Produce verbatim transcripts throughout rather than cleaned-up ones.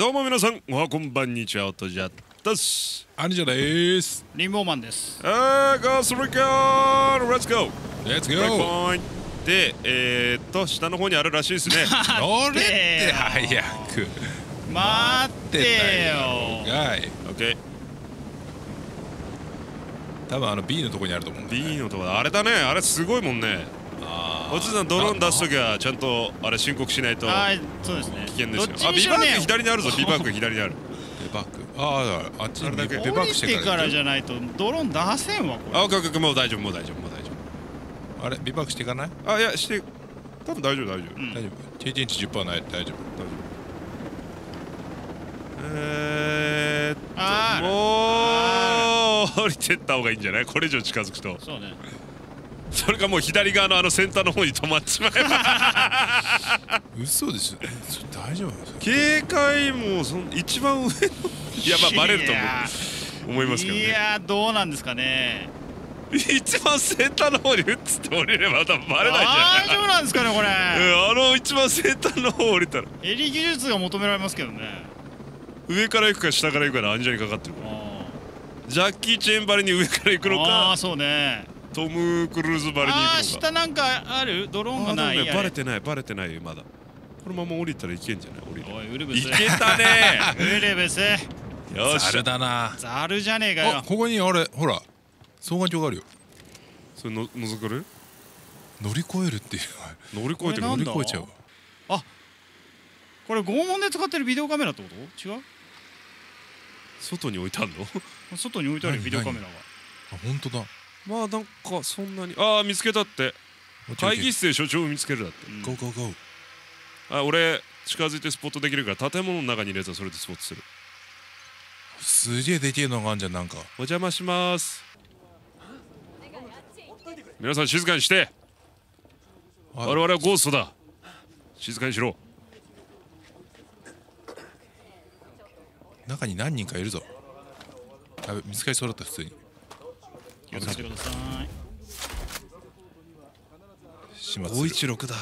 どうも皆さん、おはこんばんにちは、おとじゃったす。 アニジャです。 リンボーマンです。 あー、ガスリカー、レッツゴー。 レッツゴブレイクポー。 イントで、えーっと、下の方にあるらしいですね。 乗れって早く。 待ってよ。 はい。 オッケー。 多分あの B のとこにあると思うんだよね。 B のとこだ。あれだね、あれすごいもんね。 あーおつさん、ドローン出すときはちゃんとあれ申告しないとはい、そうですね。 危険ですよ。 どっちあ、ビバッにしろねク左にあるぞ、ビバック左にある。 デバッグ。ああ、あっちにあれだけデバッグ降りてからしてからじゃないとドローン出せんわこれ。 あ、オッケーオッケー、もう大丈夫、もう大丈夫、もう大丈あれビバッグしていかない？ 夫。あ、いや、して、多分大丈夫、大丈夫。 うん大丈夫。経験値 じゅっパーセント ない大丈夫。 大丈夫。えーっとあーもう降りてった方がいいんじゃない？これ以上近づくと。 そうね。 それかもう左側のあの先端の方に止まっちまえば。 嘘でしょ。大丈夫？ 警戒もそん一番上のいやまあバレると思いやう思いますけどね。 いやーどうなんですかね。 一番先端の方に打つって降りれば多分バレないんじゃ大丈夫なんですかねこれ。 ない？うん、あの一番先端の方降りたらエリ技術が求められますけどね。 上から行くか下から行くかの暗示にかかってるから。 あジャッキー・チェーンばりに上から行くのあかーそうね。 トム・クルーズばりに行くのか。 ああ下なんかあるドローンがない。 あーでもねバレてないバレてないよまだ。このまま降りたらいけんじゃない？降りる。 おいウルブス。 いけたねウルブス。 よし。 ザルだな。 ザルじゃねえかあ、 よ。 ここにあれほら双眼鏡があるよ。 それの覗ける？ 乗り越えるっていう。 乗り越えてる。 これなんだ乗り越えちゃう。 これ拷問で使ってるビデオカメラってこと違う？ 外に置いてあんの？ 外に置いてある何ビデオカメラが。 あ、本当だ。 まあなんかそんなにああ見つけたって。会議室で所長を見つけるだって。 うんゴーゴーゴー。 あ、俺近づいてスポットできるから建物の中に入れたらそれでスポットする。 すげえでけえのがあんじゃんなんか。 お邪魔します。皆さん静かにして。 はい我々はゴーストだ。静かにしろ。 中に何人かいるぞ。やべ見つかりそうだった普通に。 気をつけてください。 始末す五る。 一六だ。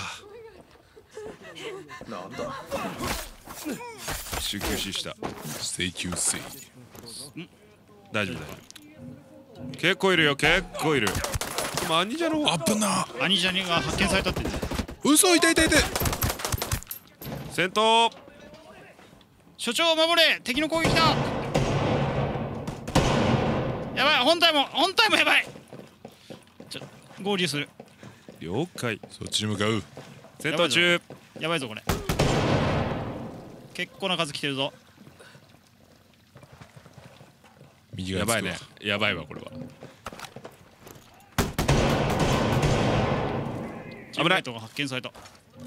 なんだ。集休止した。 請求水。 大丈夫大丈夫。結構いるよ結構いる。でもアニジャのあぶな。 アニジャニが発見されたってね。 嘘いたいたいた。 戦闘。 所長を守れ敵の攻撃だ。やばい本体も本体もやばい。ちょ合流する。 了解。 そっちに向かう。 戦闘中。 やばいぞこれ。結構な数来てるぞ。 右側につくわやばいね。やばいわこれは。 チームメイトが発見された。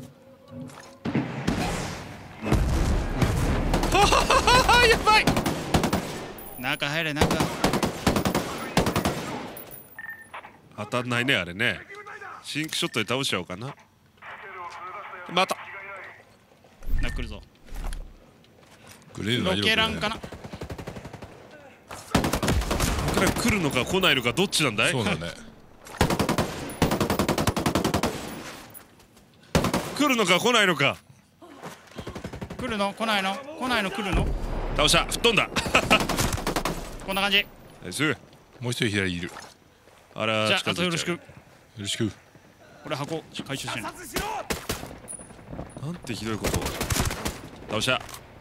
あやばい。 中入れ中。 当たんないねあれね。シンクショットで倒しちゃおうかな。また。 な来るぞ。 グレードロケランかな。 ここから来るのか来ないのかどっちなんだい？ そうだね。 来るのか来ないのか。 来るの来ないの来ないの来るの。 倒した吹っ飛んだ。 こんな感じ。 ナイス。 もう一人左いる。 あらじゃあ近づいちゃうあとよろしく。 よろしく。 俺箱回収してんの。 なんてひどいことを。倒した。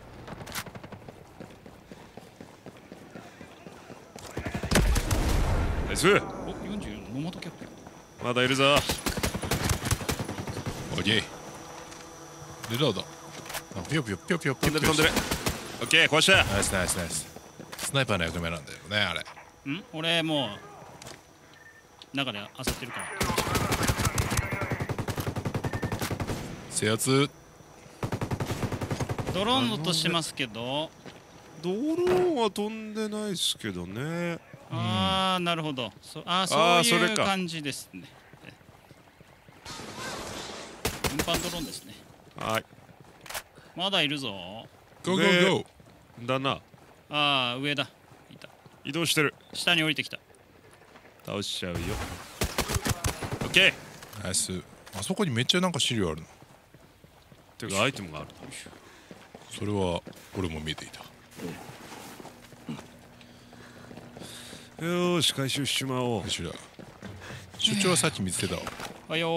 ナイス。 およんじゅうよんのノマトキャップ。 まだいるぞ。 オッケー。リロード。あピヨピヨピヨピヨピヨピヨ。 飛んでる飛んでる。オッケー壊した。 ナイスナイスナイス。スナイパーの役目なんだよねあれ。 ん俺もう中で焦ってるから。 制圧。 ドローンのとしますけど。 ドローンは飛んでないですけどね。 ああなるほど。そあーあそうーそれかいう感じですね。運搬ドローンですね。 はい。 まだいるぞ。 ゴーゴーゴー。 だな。 ああ上だ。いた。 移動してる。 下に降りてきた。 倒しちゃうよ。オッケー。 ナイス。あそこにめっちゃなんか資料あるの。 ていうかアイテムがある。 それは俺も見えていた。 よーし回収しちまおう。 後ろだ。所長はさっき見つけたわ。 はいよ。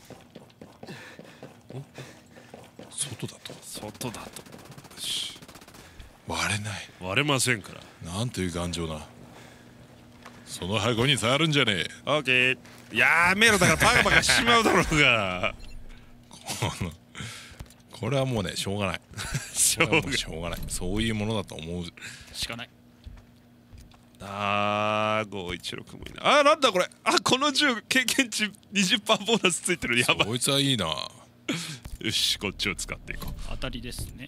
外だと外だと。よし割れない。 割れませんから。 なんという頑丈な。その箱に触るんじゃねえ。 オッケー。やめろ、だからパカパカしちまうだろうが。 このこれはもうねしょうがない。 しょうがない。 しょうがない。そういうものだと思う。 しかない。 あーごいちろくもいいな。あーなんだこれ。あこの銃経験値 にじゅっパーセント ボーナスついてる。やばい。 こいつはいいな。 よしこっちを使っていこう。 当たりですね。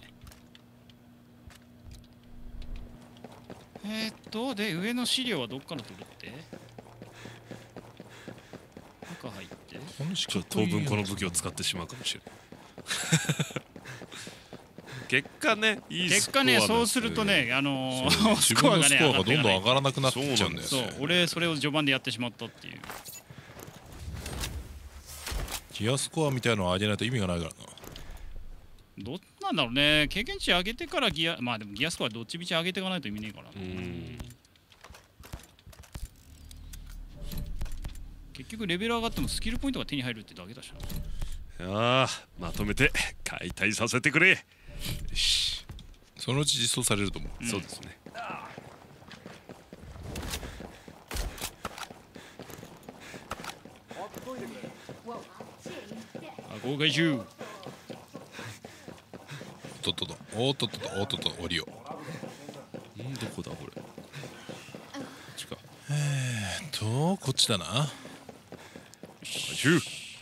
えー、っとで上の資料はどっから取るって。中入ってこのちょっと当分この武器を使ってしまうかもしれない。結果ねいいスコア結果ねなんですよそうするとねあのそうー、 自分のスコアがどんどん上ががらなくなっちゃうんだよね。 そう俺それを序盤でやってしまったっていう。 ギアスコアみたいのを上げないと意味がないからな。 どっなんだろうね。経験値上げてからギアまあでもギアスコアどっちみち上げていかないと意味ねえからな。 うん結局レベル上がってもスキルポイントが手に入るってだけだしな。 あーまとめて解体させてくれ。よし、 そのうち実装されると思う。 うんそうですね。 あ豪快銃。 おっとっとっとおっとっとっとおっとっと降りよう。 んどこだこれ。こっちか。 えっとこっちだな。 銃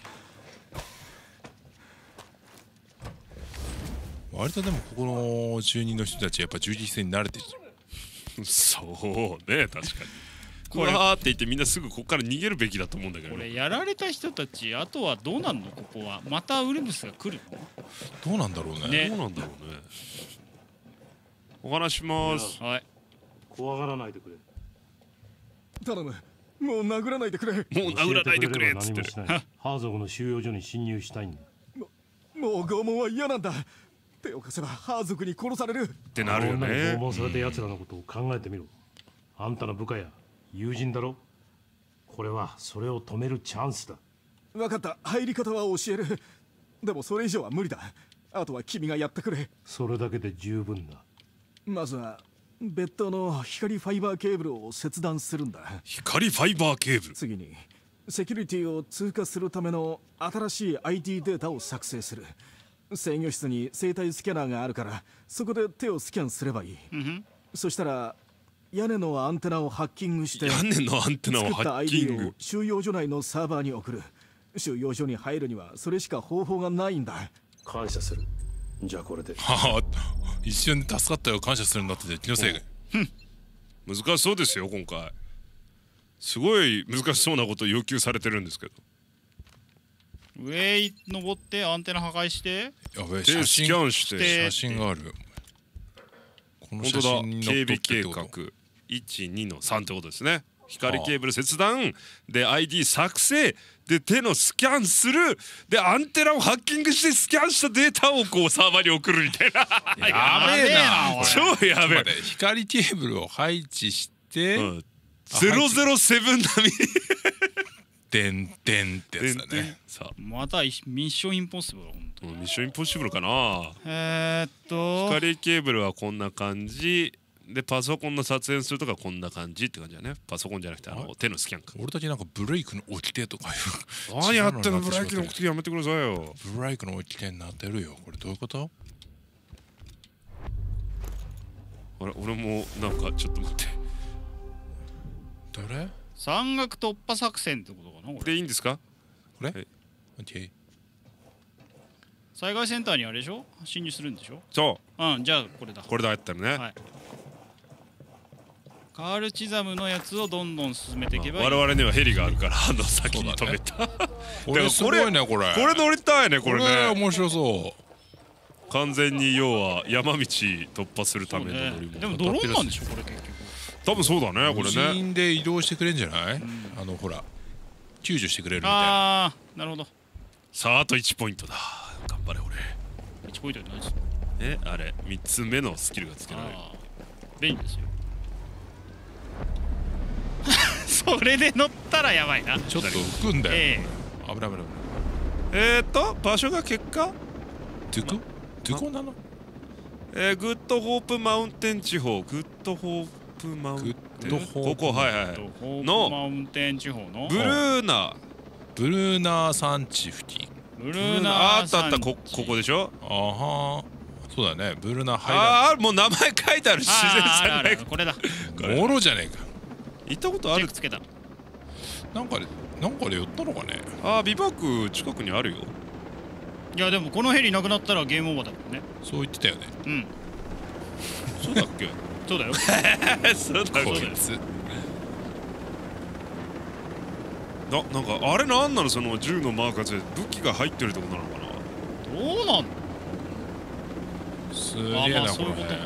割とでもここの住人の人たちやっぱ銃撃戦に慣れてる。 そうね確かに。 これこれわーって言ってみんなすぐここから逃げるべきだと思うんだけどね。 これやられた人たちあとはどうなんの。ここはまたウルブスが来るの。 どうなんだろうね。 ねどうなんだろうね。お話します。 はい。 怖がらないでくれ。 頼む、もう殴らないでくれ。 もう殴らないでくれっつってる。 教えてくれれば何もしないハーゾグの収容所に侵入したいんだ。 もう拷問は嫌なんだ。手を貸せばハー族に殺される。 ってなるよあの女にね拷。問された奴らのことを考えてみろ。あんたの部下や友人だろ。これはそれを止めるチャンスだ。 分かった、入り方は教える。でもそれ以上は無理だ。あとは君がやってくれ。 それだけで十分だ。 まずは別途の光ファイバーケーブルを切断するんだ。 光ファイバーケーブル。 次にセキュリティを通過するための新しい アイティー データを作成する。制御室に生体スキャナーがあるからそこで手をスキャンすればいい。 うんふん。 そしたら屋根のアンテナをハッキングして屋根のアンテナを作ったハッキンアイディーグを。収容所内のサーバーに送る。収容所に入るにはそれしか方法がないんだ。 感謝する。じゃあこれで。 はあ一瞬で助かったよ。感謝するんだって気のせい。 難しそうですよ今回。すごい難しそうなことを要求されてるんですけど。 上に登ってアンテナ破壊してやべえ手ス写真キャンして写真がある。この写本当だ真に警備のっとってって計こと画いち、にのさんってことですね。光ケーブル切断で アイディー 作成で手のスキャンするでアンテナをハッキングしてスキャンしたデータをこうサーバーに送るみたいな。 やべえなやべえな超やべえ待って光ケーブルを配置して、 うんゼロゼロセブン並みてんてんってやつだね。 さあまたミッションインポッシブル。本当に。 うんミッションインポッシブルかな。 えー、っと光ケーブルはこんな感じでパソコンの撮影するとかこんな感じって感じだね。パソコンじゃなくてあの手のスキャンか。 俺たちなんかブレイクの掟とかいう何やってんのブレーキの違う送ってやめてくださいよ。 ブレイクの掟になってるよ。これどういうこと？ あれ俺もなんかちょっと待って誰？ 山岳突破作戦ってことかなこれ。 でいいんですか。 これ？ はいオッケー。 災害センターにあれでしょ侵入するんでしょ。 そううんじゃあこれだ。 これだやったらね、 はい。カールチザムのやつをどんどん進めていけばいい。 我々にはヘリがあるからあの先に止めた、 これすごいねこれ。 これ乗りたいねこれこれね。 面白そ完全に要は山道突破するための乗り物、 でもドローンなんでしょこれ結局。 多分そうだねう。無これね。 人で移動してくれんじゃない？あのほら救助してくれるみたいな。 ああなるほど。 さああといちポイントだ。頑張れ俺。 いちポイントでないです。 えあれみっつめのスキルがつけられる。 あー便利ですよそれで乗ったらやばいな。 ちょっと浮くんだよ、 え危ない危ない危ない。 えーっと場所が結果トゥコトゥコなの？ えー、グッドホープマウンテン地方グッドホープマウンテングッドホープここはいはいはいえとホーのプマウンテン地方のブルーナブルーナー山地付近。 ブルブルーナーナあったあったこここでしょ。 あはそうだね、ブルーナーハイランああもう名前書いてある自然あーあるあ災害るこれだ。 ド。もろじゃねえか。 行ったことあるチェックつけた。 なんかでなんかで寄ったのかね。 あービバーク近くにあるよ。 いやでもこのヘリなくなったらゲームオーバーだからね。 そう言ってたよね。 うんそうだっけそうだよ。 そうだよこいつ。 ななんかあれなんなのその銃のマーカーで武器が入ってるとこなのかな。 どうなんの？ すげあまあえなこれそういうことかね。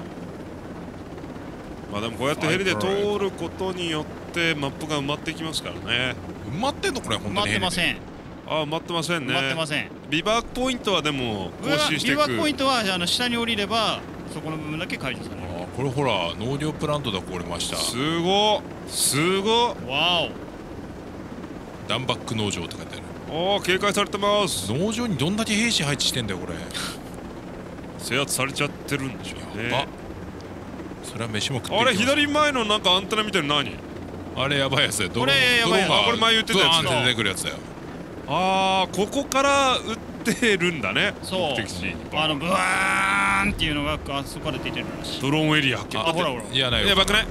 まあでもこうやってヘリで通ることによってマップが埋まってきますからね。 埋まってんのこれ本当に。 待ってません。 あー埋まってませんね。 待ってません。 ビバークポイントはでも更新していく。 ビバックポイントはあの下に降りればそこの部分だけ解除される。 あーこれほら農業プラントだこれました。 すごっすごっ。 わダンバック農場って書いてある。 おお警戒されてます。 農場にどんだけ兵士配置してんだよこれ。 制圧されちゃってるんでしょうやばね。 それは飯も食ってあれいきます。 左前のなんかアンテナみたいなの何。 あれやばいやつだよ。ドローンこれやばいやつドローンがあこれ前言ってたやつドーンって出てくるやつだよ。 ああここから撃ってるんだね。 そう目的地にあのブワーンっていうのがあそこから出てるらしい。 ドローンエリア発見。 あほらほらいやないよ。 やばくない。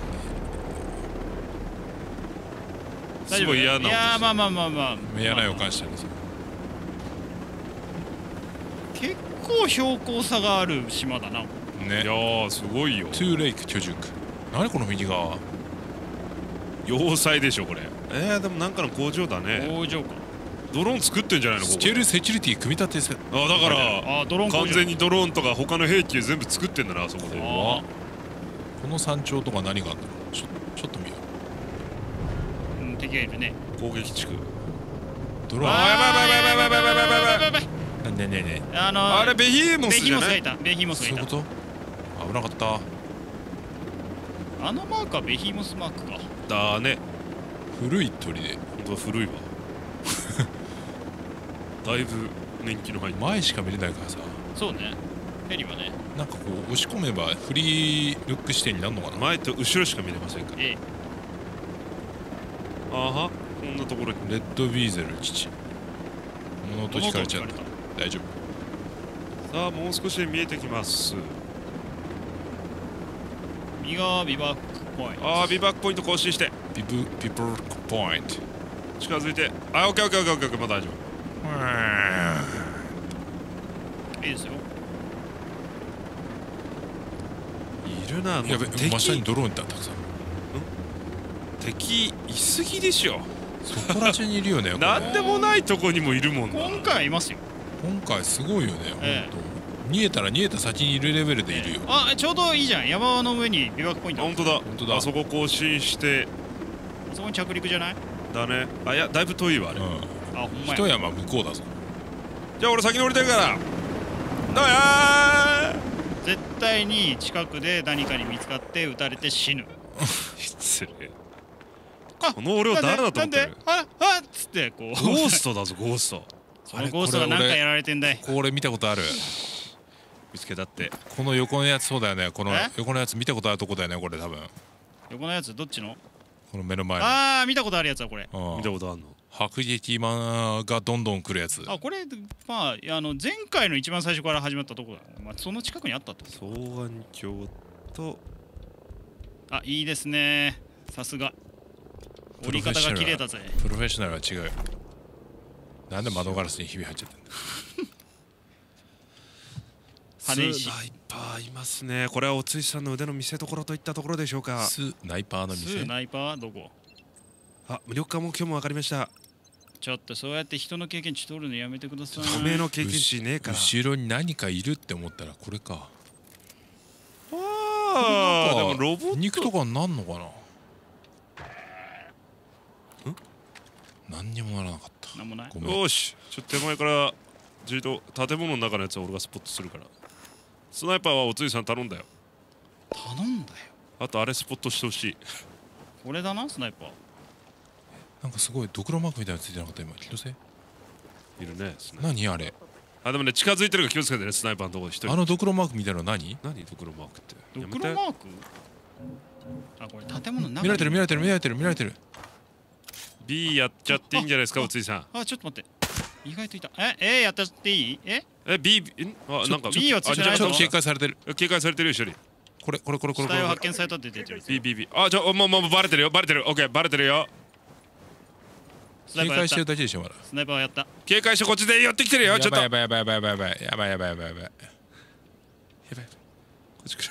すごい嫌な音いやーまあまあまあまあ嫌な予感してるんですよ。 結構標高差がある島だな。 いね。 やーすごいよ。 トゥーレイク居住区。何この右側。 要塞でしょこれ。えー、でもなんかの工場だね。 工場か。 ドローン作ってんじゃないのここ。 スケールセキュリティ組み立てせ。 あだからあドローン工場完全にドローンとか他の兵器全部作ってんだなあそこで。 あこの山頂とか何があるんだろう。ちょちょっと見よう。 ーうん敵がいるね。 攻撃地区。 ドローン。 あーやばいやばいやばいやばいやばいやばいやばいやばい。 ねねねね。 あのあれベヒーモベスじゃない。 ヒモスがいた。ベヒモスがいうた。 そういこと。危なかった。 あのマークはベヒモスマークか。 だね。 古い鳥で本当だ古いわ。だいぶ年季の入った。 前しか見れないからさ。 そうね。ヘリはね。 なんかこう押し込めばフリールック視点になるのかな。 前と後ろしか見れませんから。 ええ。 あはこんなところに。 レッドビーゼル基地。物音聞かれちゃった物音聞か。 大丈夫。 さあもう少しで見えてきます。 右側ビバックポイント。 ああビバックポイント更新してピブピブルポイント。 近づいて。あオッケーオッケーオッケーオッケーまだ大丈いいですよ。 夫。いるな。 やべ敵真下にドローンいたたくさん。 敵いすぎでしょ。 そこら中にいるよね。これなんでもないとこにもいるもんな。 今回いますよ。 今回すごいよね。 ええ本当。逃げたら逃げた先にいるレベルでいるよ。 あちょうどいいじゃん。山の上にビバックポイント。 本当だ本当だあそこ更新してそこに着陸じゃない？ だね。あいやだいぶ遠いわあれ。 うん。 あほんま一や。 山向こうだぞ。 じゃあ俺先に降りてるからどうや絶対に近くで何かに見つかって撃たれて死ぬ。 ー失礼。 あこの俺を誰だと思ってる。 なんでなんでああっつってこう。 ゴーストだぞゴースト。 そのゴーストが何かやられてんだい。 これ見たことある。 見つけたって。 この横のやつそうだよね。このえ横のやつ見たことあるとこだよね。これ多分。 横のやつどっちの？ この目の前の。 ああ見たことあるやつはこれ。 うん見たことあんの。 迫撃マンがどんどん来るやつ。 あこれまああの前回の一番最初から始まったとこだ。まあその近くにあったってこと。 双眼鏡とあいいですね。さすが。折り方が綺麗だぜ。 プロフェッショナルは違うよ。なんで窓ガラスにひび入っちゃってんだ。 羽石スナイパーいますね。これはおついさんの腕の見せ所といったところでしょうか。 スナイパーの店。 スナイパーどこ？ あ無力化目標も分かりました。 ちょっとそうやって人の経験値取るのやめてください。 透明の経験値ねえから。 後ろに何かいるって思ったらこれか。 ああでもロボット肉とかになんのかな。ん何にもならなかった。 なんもない。 ごめん。 よしちょっと手前からじっと建物の中のやつは俺がスポットするから。 スナイパーはおついさん頼んだよ。 頼んだよ。 あとあれスポットしてほしい。 これだな、スナイパー。 なんかすごいドクロマークみたいなのついてなかった。今気のせい。 いるね。 何あれ。 あ、でもね、近づいてるから気をつけてね、スナイパーのところ一人。 あのドクロマークみたいなの何。 何ドクロマークって。 ドクロマーク。あ、これ建物の中に見られてる見られてる見られてる見られてる。 B やっちゃっていいんじゃないですか、おついさん。 あ、ちょっと待って。意外といた。え、え、やっちゃっていい？え？ え、B、え、あ、なんか B はついてないぞちょっと警戒されてる。 警戒されてるよ、一人。 これこれこれこれ死体をこれ。 発見されたって出てる。 B、B、B。あ、ちょ、もう、もう、バレてるよ、バレてる。オッケー、バレてるよ。 警戒してるだけでしょまだ。 スナイパーはやった。 警戒してこっちで寄ってきてるよ、ちょっと。 やばいやばいやばいやばいやばいやばいやばいやばいやばい。 やばい。こっち来る。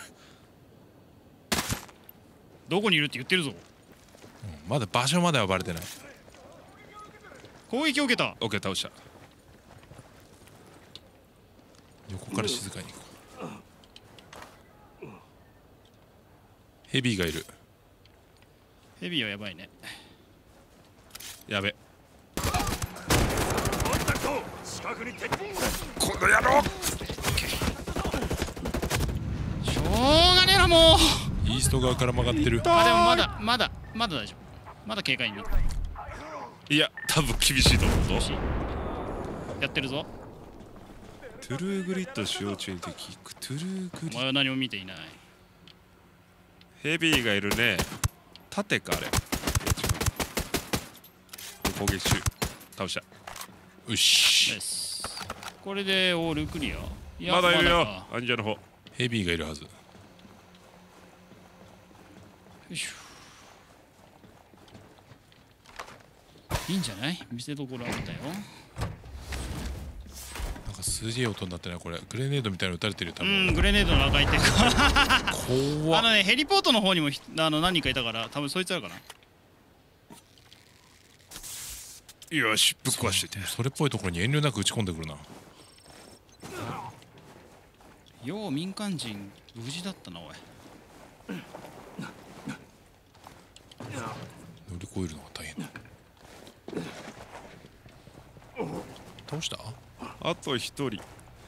どこにいるって言ってるぞ。 まだ場所まではバレてない。 攻撃を受けた。 オッケー、倒した。 横から静かに行こう。ヘビーがいる。 ヘビーはやばいね。 やべ。この野郎。 しょうがねえな、もう。 イースト側から曲がってる。 あ、でもまだまだまだ大丈夫。まだ警戒になった。 いや、多分厳しいと思うぞ。 やってるぞ。 トゥルーグリッド使用中に敵。トゥルーグリッド。 お前は何も見ていない。 ヘビーがいるね。縦かあれ。いや違う。攻撃中。倒した。 よし。 です。これでオールクリア。いやまだいるよまだか。 アンジャの方。 ヘビーがいるはず。 よいしょ。いいんじゃない？見せどころあったよ。 なんかすげえ音になってない。これグレネードみたいなの撃たれてるよ多う分。 ん、グレネードの赤い手。 怖っ。 あのね、ヘリポートの方にもひあの何人かいたから、多分そいつらかな。 よし、ぶっ壊してて。 それっぽいところに遠慮なく撃ち込んでくるな。 よう民間人無事だったな、おい。 乗り越えるのが大変だ。倒した？ あと一人。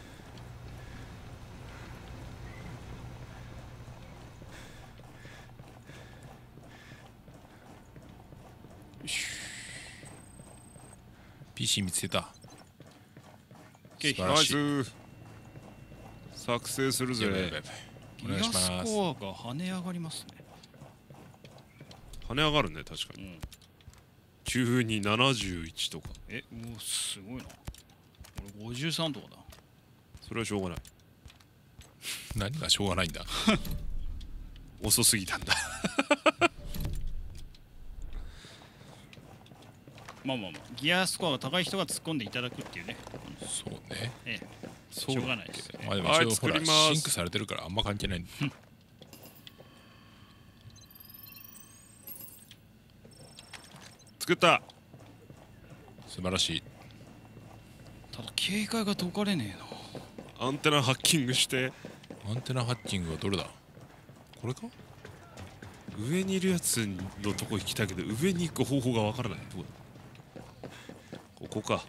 ピーシー 見つけた。 素晴らしい。 ナイス。作成するぜ。 やばいやばいやばい。お願いしギガスます。 コアが跳ね上がりますね。 跳ね上がるね、確かに。 うん。 急にななじゅういちとか。 え、もうすごいな。俺ごじゅうさんとかだ。 それはしょうがない。 何がしょうがないんだ。 遅すぎたんだ。 まあまあまあ、ギアスコアが高い人が突っ込んでいただくっていうね。 そうね。 ええ、 そうしょうがないですよね。 まあでもはい一応ほら作りますシンクされてるからあんま関係ない。 作った。 素晴らしい。 ただ警戒が解かれねえな。 アンテナハッキングして。 アンテナハッキングはどれだ？これか？ 上にいるやつのとこ行きたいけど、上に行く方法がわからない。どこだ？ここか。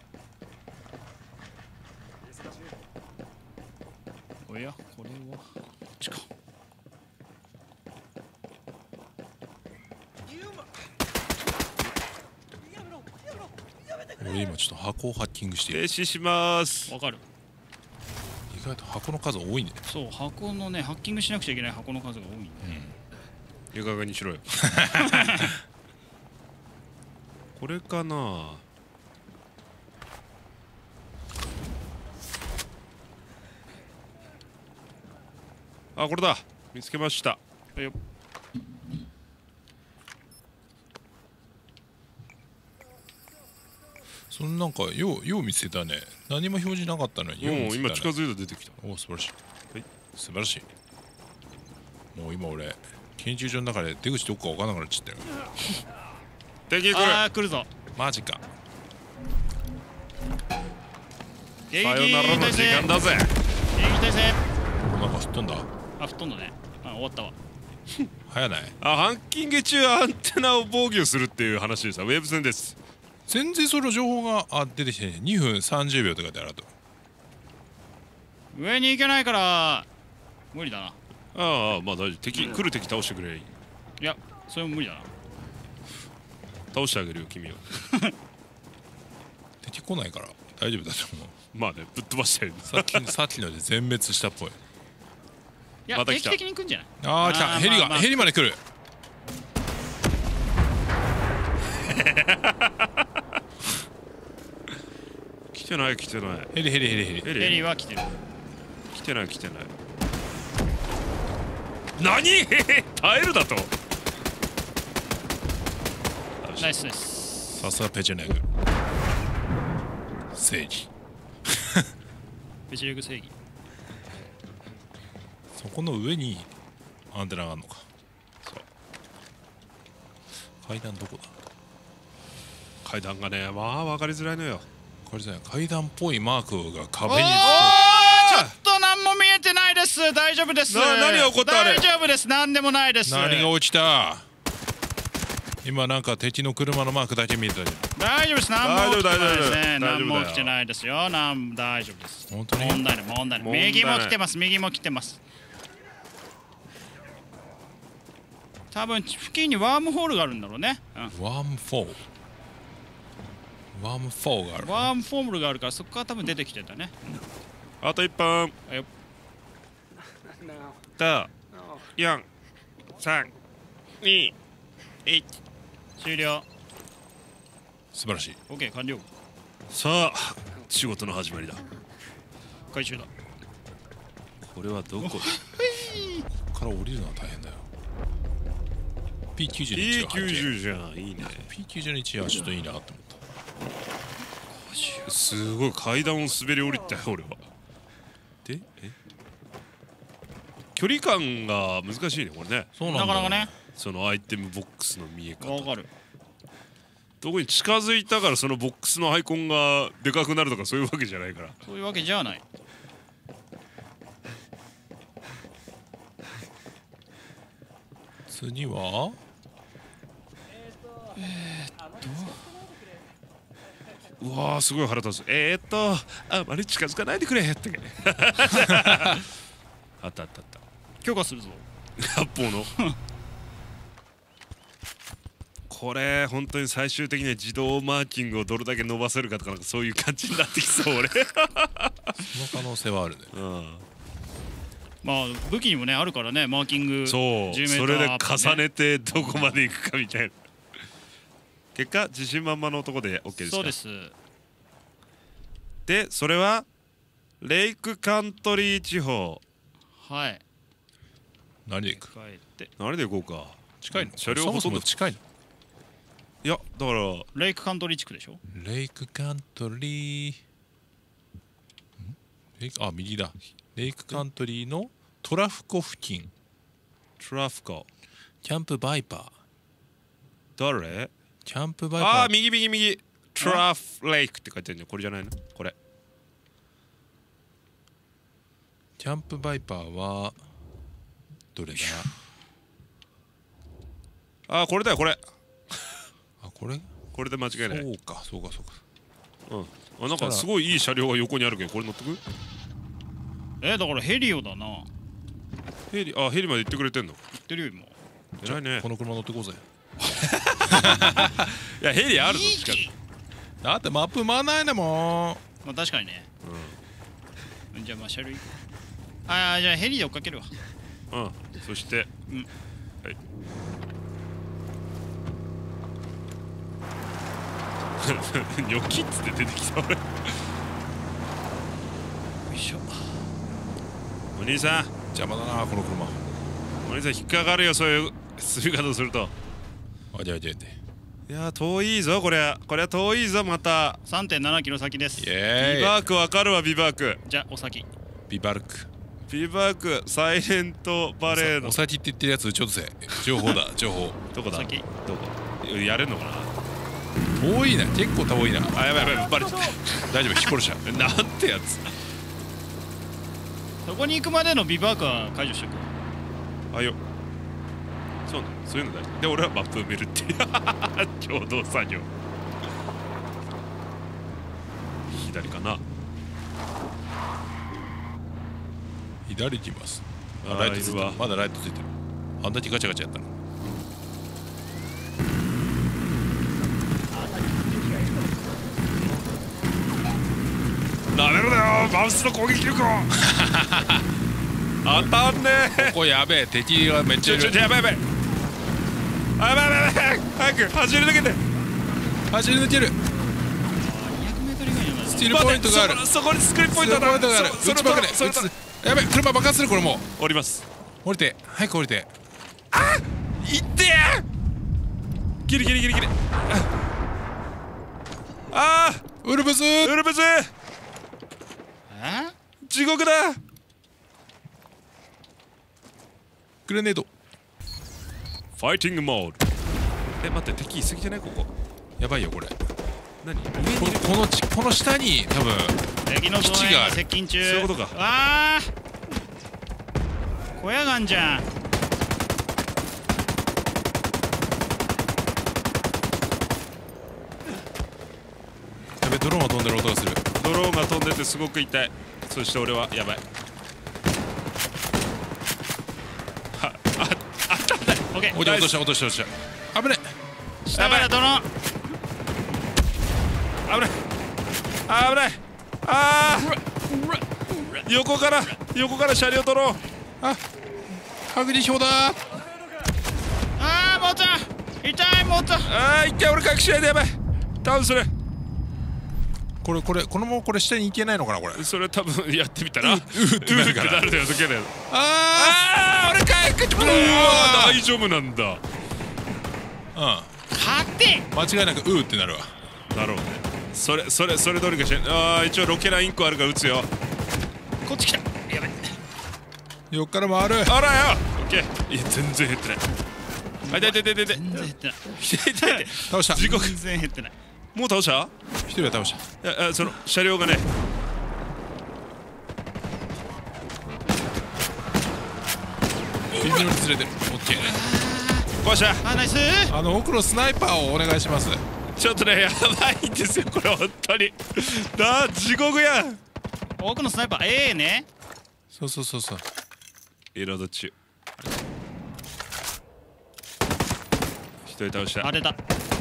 おや、これはこっちか。 俺今ちょっと箱をハッキングしている。 停止します。 わかる。 意外と箱の数多いね。 そう、箱のね、ハッキングしなくちゃいけない箱の数が多いんで。 いい加減にしろよ。これかな。あ、これだ。見つけました。 よっ。 そのなんかようよう見つけたね。何も表示なかったのにようもう見つけた、ね、 今近づいた出てきた。 おお素晴らしい。 はい素晴らしい。もう今俺研究所の中で出口どっか分からなくなっちゃったよ。 敵来る。 ああ、来るぞ。 マジか。 迎撃さよならの時体制。 間だぜ。 迎撃体制。 なんか吹っ飛んだ。 あ、吹っ飛んだね。あ、終わったわ。 早ない。 あ、ハンキング中アンテナを防御するっていう話でした。ウェーブ戦です。 全然その情報があ出てきてね。にふんさんじゅうびょうって書いてあると。 上に行けないから無理だな。 ああまあ大丈夫。敵来る敵倒してくれりゃいい。 いやそれも無理だな。 倒してあげるよ君を。 敵来ないから大丈夫だと思う。 まあねぶっ飛ばしてる。 さっきさっきので全滅したっぽい。 いやまた来た定期的に来んじゃない。 ああ来た。 あーヘリが、 まあまあヘリまで来る。 来てない来てない。 ヘリヘリヘリヘリ。 ヘリヘリは来てる。 来てない来てない。何耐えるだと。 ナイスナイス。 さすがペチェネグ。正義。 ベチレグ正義。 そこの上にアンテナがあるのか。 そう階段どこだ。 階段がねまあ分かりづらいのよ。 これじゃない階段っぽいマークが壁に。 ちょっと何も見えてないです。大丈夫です。 な何が起こったあれ大丈夫です。何でもないです。 何が落ちた。今なんか敵の車のマークだけ見えたじゃん。 大丈夫です。何も起きてないですね。 大丈夫大丈夫大丈夫だよ何も起きてないですよ。なん大丈夫です。 本当に問題ない問題ない。 問題ない右も来てます。右も来てます。多分付近にワームホールがあるんだろうね。うん、 ワームフォー。ワームフォーがある。 ワームフォームがあるからそこから多分出てきてたね。 あといっぷん。 あよとよんさんにいち。 終了。 素晴らしい。 OK 完了。 さあ仕事の始まりだ。 回収だ。 これはどこ。 こっから降りるのは大変だよ。 ピーきゅうじゅういちピーがきゅうじゅうじゃんいいね。 ピーきゅうじゅういち はちょっといいなと思った。 すごい階段を滑り降りたよ俺は。でえ距離感が難しいねこれね。 そうなんだ。 なかなかね。 そのアイテムボックスの見え方。 わかる。 どこに近づいたからそのボックスのアイコンがでかくなるとかそういうわけじゃないから。 そういうわけじゃない。 次はうわーすごい腹立つ。えー、っとあまり近づかないでくれってあったあったあった。 許可するぞ。 八方のこれ本当に最終的には自動マーキングをどれだけ伸ばせるかとかなんかそういう感じになってきそう俺その可能性はあるね。 うんまあ武器にもねあるからねマーキング。 そうじゅうメーそれでターアップね重ねてどこまで行くかみたいな。結果自信満々の男で OK ですか。 そうです。 でそれはレイクカントリー地方。 はい。 何で行く。 帰って何で行こうか。 近いの。 車両そもそほとんども近いの。 いやだからレイクカントリー地区でしょ。 レイクカントリー。んレイクあ右だ。レイクカントリーのトラフコ付近。 トラフコ。 キャンプバイパー。 誰。 キャンプバイパー。 ああ右右右。トラフレイクって書いてあるのこれじゃないのこれ。 キャンプバイパーはどれだ。 ああこれだよこれ。 あこれこれで間違いない。 そうかそうかそうか。 うん。あなんかすごいいい車両が横にあるけどこれ乗ってく。 えだからヘリオだな。 ヘリあヘリまで行ってくれてんの。 言ってるよ今。 偉いね。 この車乗ってこうぜ。 いやヘリあるの近く。 だってマップ回んないんだもん。 まあ確かにね。じゃあまあ車両行こう。ああじゃあヘリで追っかけるわ。 うん。そしてうんはい。ニョキッつって出てきた俺。 よいしょ。 お兄さん邪魔だなこの車。 お兄さん引っかかるよそういう進み方すると。 あじゃあじゃあじゃいやー遠いぞこれはこれは遠いぞまた。 さんてんななキロ先ですイ。エーイ。 ビバークわかるわビバーク。 じゃあお先。 ビバルク。 ビバークサイレントバレーのお先って言ってるやつちょっとせ情報だ情報。 どこだ。 先どこやれんのかな。 遠いな結構遠いな。 あやばいやばいバレちゃっ大丈夫ヒコロシャ。 た。なんてやつ。 そこに行くまでのビバークは解除しておく。 あよそうなのそういうの大事で俺はマップ埋めるっていう共同作業。左かな。 左行きます。 あライトついてる。 あいるわまだライトついてる。あんだけガチャガチャやったの。 なめろだよマウスの攻撃力を当たんねえここやべえ、敵がめっちちょちょゃいる。 ちょやばいやばいあやばいやばいやばい早く走り抜けて走り抜ける。 にひゃくメートル以外にはスチールポイントがある。 待ってそこそこにスクリーンポインスチートだルポイントがある。 そ撃ちまくれ。 それと撃つ。やべえ、車爆発する。これもう降ります降りて、早く降りて。 いってやギリギリギリギリああウルブス。 ウルブスえ地獄だグレネード。 ファイティングモードえ待って敵いすぎてないここやばいよこれ。 何上こにいるこのちこの下に多分敵の増援が接近中。 そういうことかああ小屋がんじゃん。 やべえ、ドローンが飛んでる音がする。 ドローンが飛んでてすごく痛いそして俺はやばいはああったんだオッケー。 落とした落とした落とした危ね下からドローン。 危ないあ危ないあー横から横から車両取ろうあハグリ表だ。 ああもうちゃん痛いもうちゃん。 あー一回俺隠しないでやばいダウンするこれこれこのままこれ下に行けないのかなこれ。 それ多分やってみたらううってなるからうってなるだよ時計だよああー俺帰ってくるうわー大丈夫なんだあ勝て。 うん間違いなくうーってなるわ。 だろうねそれそれそれどうにかしてああ一応ロケライン個あるから撃つよこっち来た。やべ横から回る。 あらよオッケーいや全然減ってないあ痛い痛い痛い痛い痛い全然減ってない。 痛い痛い痛い倒した。 地獄全然減ってない。 もう倒した一人は倒した。 いやいやその車両がね微妙にずれてる。オッケー。 壊したあナイス。 あの奥のスナイパーをお願いします。 ちょっとねやばいんですよこれ本当にだ地獄やん奥のスナイパーええね。 そうそうそうそう。 リロード中一人倒した当てた。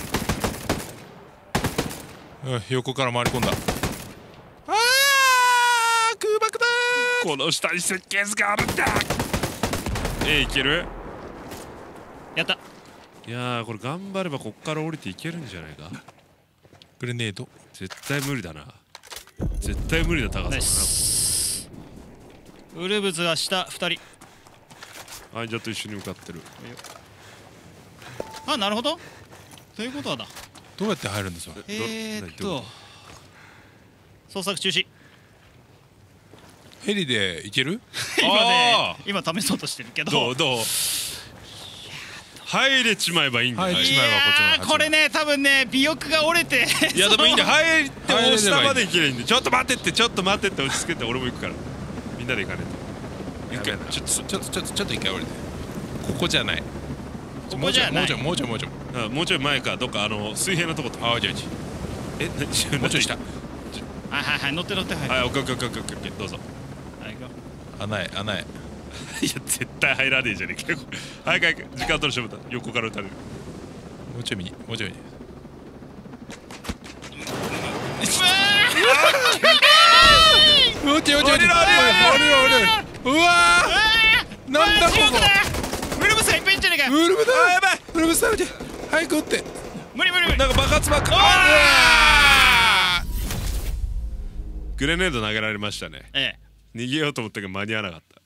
うん横から回り込んだ。ああ空爆だこの下に設計図があるんだえいけるやった。 いやーこれ頑張ればこっから降りていけるんじゃないかグレネード。 絶対無理だな絶対無理な高さだナイス。ウルブズが下ふたり。 なアイジャと一緒に向かってるあなるほどということはだ。 どうやって入るんですか。 えー、っどどういうと捜索中止。 ヘリで行ける。 今あね今試そうとしてるけど。 どうどう入れちまえばいいんだよ、 入れちいまえばこっちのやーこれね多分ね尾翼が折れて。 いやでもいいんだよ入って入れればいいも下まで行けばいいんでちょっと待ってってちょっと待ってって落ち着けて俺も行くからみんなで行かねえと一回ちょっちょっとちょっとちょっと一回降りて。ここじゃない。 ここじゃないもうちょいもうちょいもうちょいもうちょい。 とあもうちょい前かどっかあの水平のとことああじゃあじゃえあもうちょい下。 はいはいはい乗って乗ってはいはいオッケーオッケーオッケーオッケーオッケーどうぞはい行くよ。 穴へ穴へ。 いや絶対入らねえじゃねえかよ早く早く時間取る勝負だ横から撃たれるもうちょい右もうちょい右。もうちょいもうちょい。 降りろ降りろ降りろ降りろ。うわーなんだここ。 ウルブスがいっぱいいんじゃねえかよ。 ウルブだ。 あやばいウルブ食べて。早く撃って。 無理無理無理。 なんか爆発爆おーあグレネード投げられましたねええ逃げようと思ったけど間に合わなかった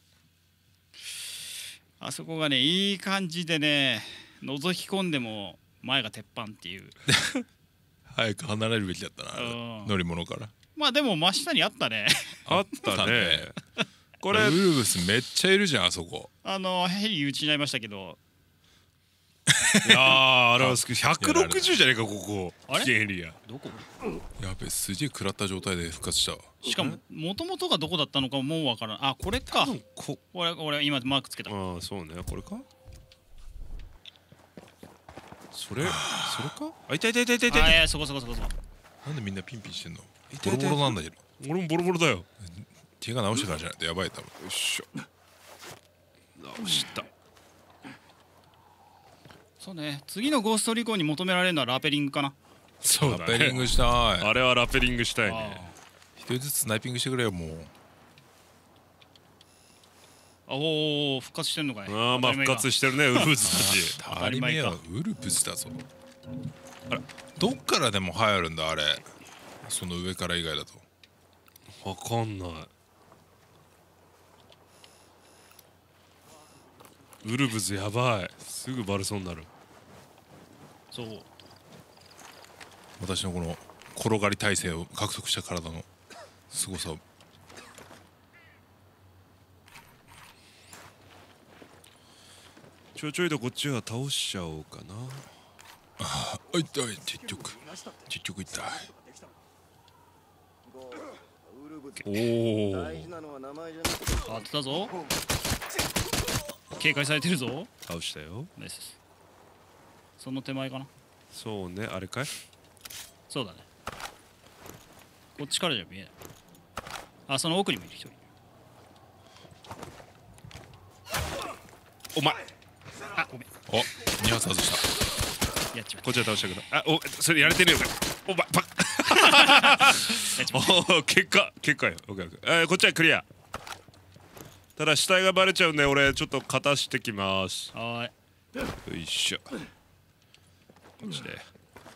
あそこがねいい感じでね覗き込んでも前が鉄板っていう。 早く離れるべきだったなうん乗り物から。 まあでも真下にあったね。 あったねこれウルブスめっちゃいるじゃんあそこ。 あのヘリ撃ちになりましたけど。 いやーあれはひゃくろくじゅうじゃねえかここあれ危険エリアどこやべすげえ食らった状態で復活したわ。 しかももともとがどこだったのかもうわからん。あこれか。 こ俺俺今マークつけた。 ああそうねこれかそれそれかあ痛い痛い痛い痛い痛いあい痛いやそこそこそこそこ。 なんでみんなピンピンしてんの。 痛いボロボロなんだけど。 俺もボロボロだよよ怪我直してからじゃないとやばい多分。 っしょ直した。 そうね、次のゴーストリコーに求められるのはラペリングかな。 そうだね、 ラペリングしたい。 あれはラペリングしたいね。 一人ずつスナイピングしてくれよもう。 おお復活してんのかい。 ああまあ復活してるねウルブズたち。 当たり前はウルブズだぞ。あれどっからでも入るんだあれ。その上から以外だとわかんない。ウルブズやばい、すぐバルソになる。 そう、 私のこの転がり体勢を獲得した体の凄さを。 ちょいちょいとこっちは倒しちゃおうかな。 ああ痛い、結局結局痛い。 おお当てたぞ。警戒されてるぞ。 倒したよ。 ナイスです。その手前かな。 そうね、あれかい。 そうだね、こっちからじゃ見えない。あ、その奥にもいる人いる。 お前あ、ごめん、 おに発外した。 やっちまっこっちは倒したけど、あおそれやれてるよ。お前パッた。やっちまっおお結果結果よ。オッケーオッケー、えー、こっちはクリア。ただ死体がバレちゃうんで俺ちょっと片してきます。 た。はーい。 よいしょ。こっちで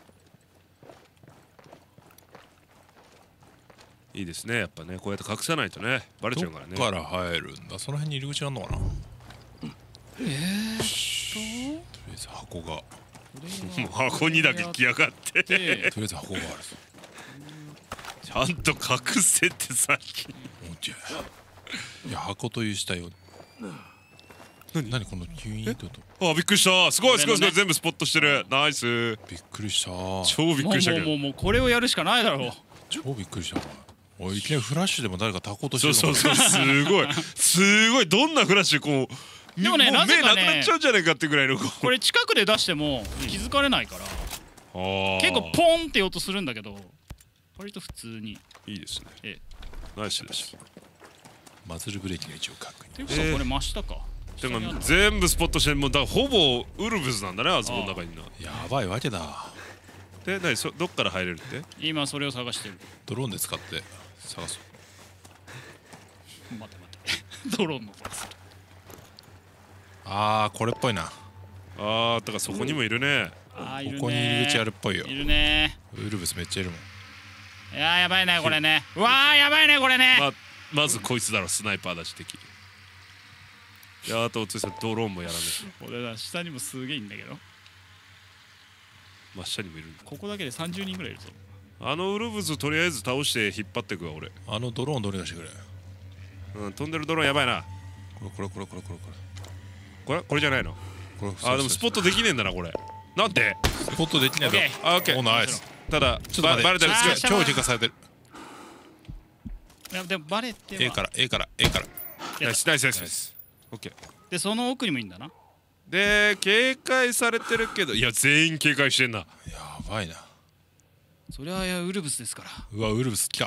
いいですね。やっぱねこうやって隠さないとねバレちゃうからね。 どっから入るんだ。その辺に入り口あんのかな。 えー、 とりあえず箱がもう箱にだけ来やがってとりあえず箱があるぞ。 ちゃんと隠せってさっき。 おじゃいや箱という死体を。何何このキュイーンとと。 あびっくりした。すごいすごいすごい、 これのね全部スポットしてる。ナイス。 びっくりした。 超びっくりしたけど。 もうもうもうこれをやるしかないだろう。 超びっくりした。おいいきなりフラッシュでも誰かタこうとしてそうるのかそうそう、すごいすごい。どんなフラッシュこうでもねうなぜかね目なくなっちゃうんじゃないかってぐらいのこうこれ近くで出しても気づかれないからあー結構ポンって音するんだけど割と普通に。 いいですね。 えナイスです。 マズルブレーキの位置を確認。 ていうことはこれ真下か。 でも下にあるの全部スポットしてもうだからほぼウルブズなんだね、あそこの中にの。 やばいわけだ。 で何そどっから入れるって。 今それを探してる。 ドローンで使って探そう。 待って待ってドローンの方する。 あーこれっぽいな。 あーだからそこにもいるね。 あーいるね。 ここに入り口あるっぽいよ。 いるね。 ウルブスめっちゃいるもん。 いやーやばいねこれね。うわーやばいねこれね。 ままずこいつだろ、スナイパーだし敵。いやあとおついさんドローンもやらないと。 俺ら下にもすげえいいんだけど真下にもいるんだ。 ここだけでさんじゅうにんぐらいいるぞ。 あのウルブズとりあえず倒して引っ張ってくわ俺。 あのドローンどれ出してくれ。 うん、飛んでるドローンやばいな。 これこれこれこれこれここれこれじゃないの。 れこれ。 あでもスポットできねえんだなこれ。なんで。 スポットできないぞ。 オッケあオッケー。 おナイス。 ただちょっと待ってバレてる。 あー超超結果されてる。 いやでもバレては A から A から A から。 ナイスナイスナイスナイス。オッケー。 でその奥にもいいんだな。 で警戒されてるけどいや全員警戒してんな。 やばいな。 そりゃいやウルブスですから。 うわウルブス来た。